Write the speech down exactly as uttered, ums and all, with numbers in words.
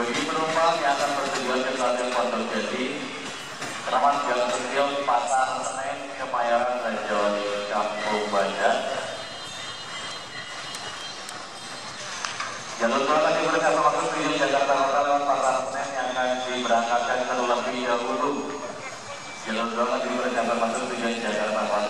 Bagi penumpang yang akan bertujuan ke Stasiun Pondok Jati, Keramat Jalan Kecil, Pasar Senen, Kemayoran, Rajon, Kampung Banjar. Jalur dua lagi berkata maksud tujuan Jakarta Kota lewat Pasar Senen yang akan diberangkatkan terlebih dahulu. Jalur dua lagi berkata maksud tujuan Jakarta Kota